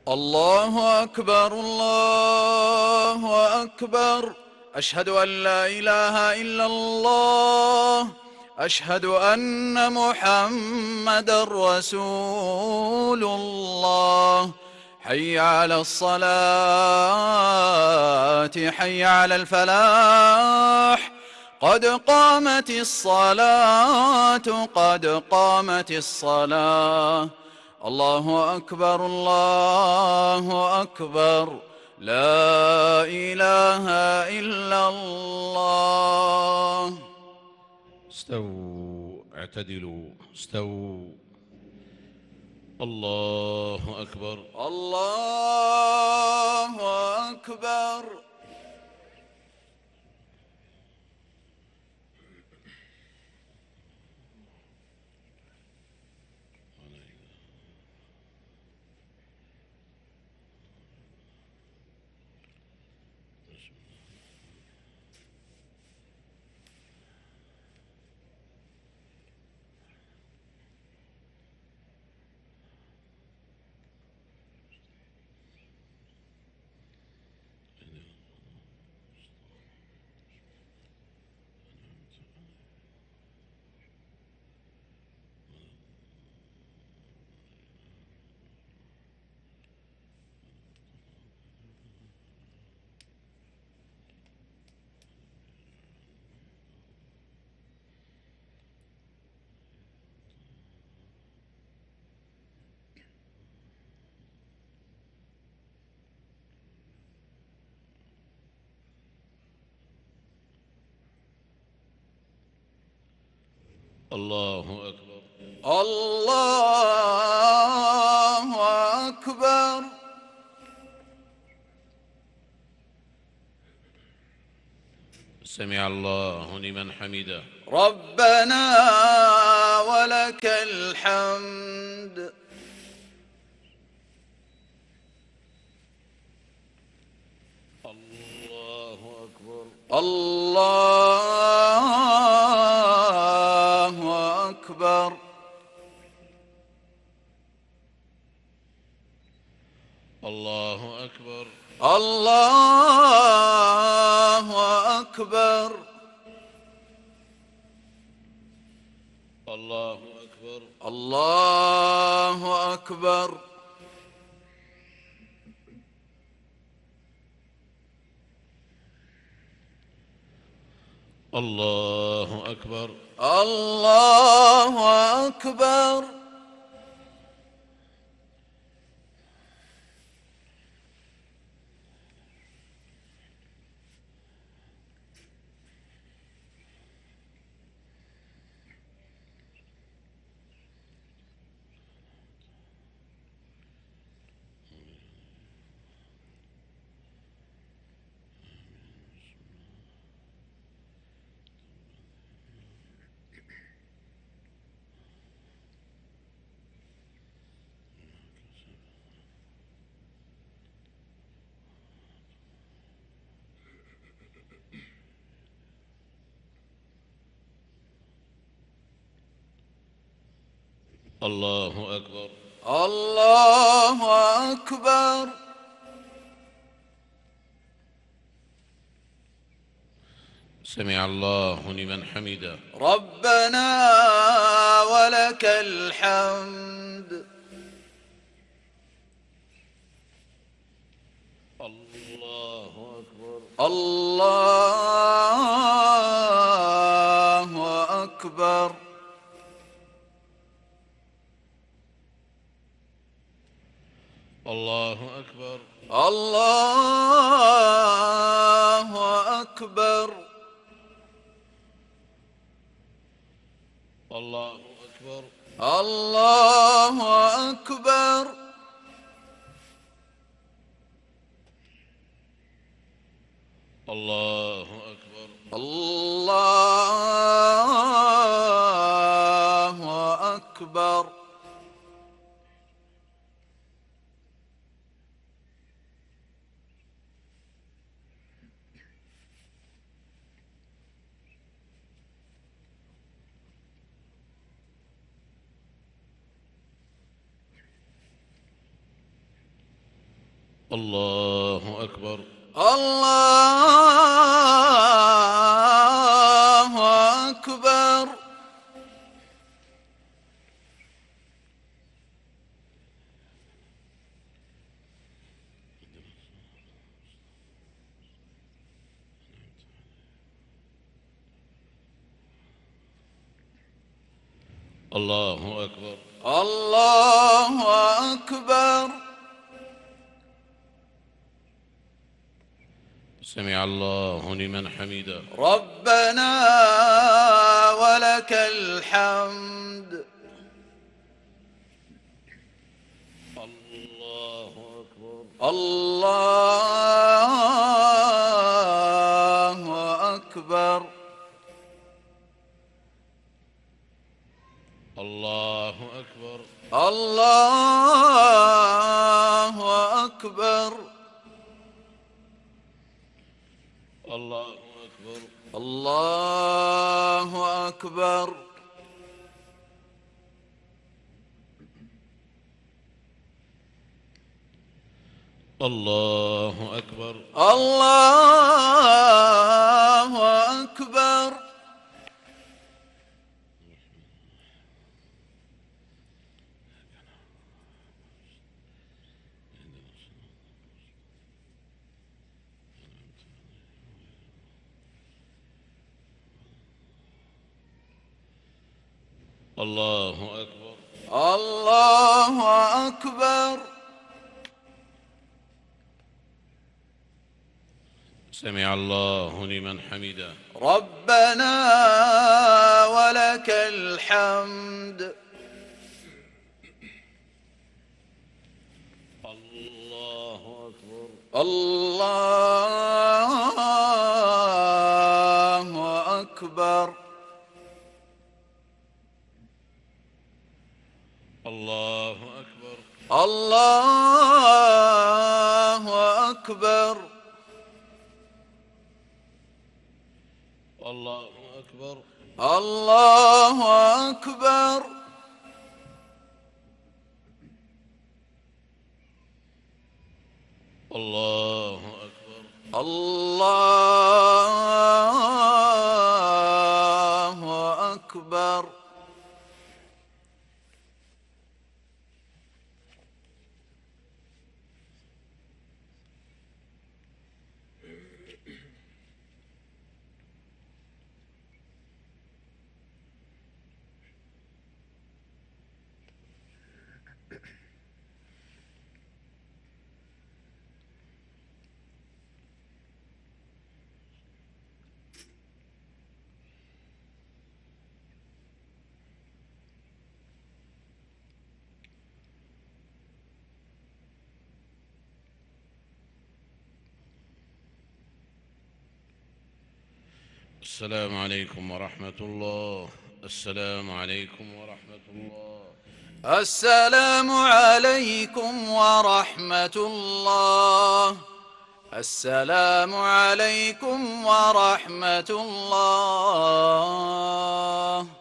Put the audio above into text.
الله أكبر الله أكبر. أشهد أن لا إله إلا الله. أشهد أن محمدا رسول الله. حي على الصلاة حي على الفلاح. قد قامت الصلاة قد قامت الصلاة. الله أكبر الله أكبر. لا إله إلا الله. استووا اعتدلوا استووا. الله أكبر الله أكبر. الله أكبر الله أكبر. سمع الله لمن حمده. ربنا ولك الحمد. الله أكبر الله أكبر. الله أكبر الله أكبر. الله أكبر الله أكبر. الله أكبر الله أكبر. الله أكبر الله أكبر. سمع الله لمن حمده. ربنا ولك الحمد. الله أكبر الله أكبر. الله أكبر الله أكبر. الله أكبر الله أكبر. الله أكبر الله أكبر. الله أكبر. الله أكبر. الله أكبر. الله أكبر. سمع الله لمن حمده. ربنا ولك الحمد. الله أكبر. الله أكبر. الله أكبر. الله أكبر. الله أكبر. الله أكبر. الله أكبر. الله أكبر. الله أكبر. الله أكبر. سمع الله لمن حمده. ربنا ولك الحمد. الله أكبر. الله أكبر. الله أكبر. الله أكبر. الله أكبر. الله أكبر. الله أكبر. الله أكبر. السلام عليكم ورحمة الله. السلام عليكم ورحمة الله. السلام عليكم ورحمة الله. السلام عليكم ورحمة الله.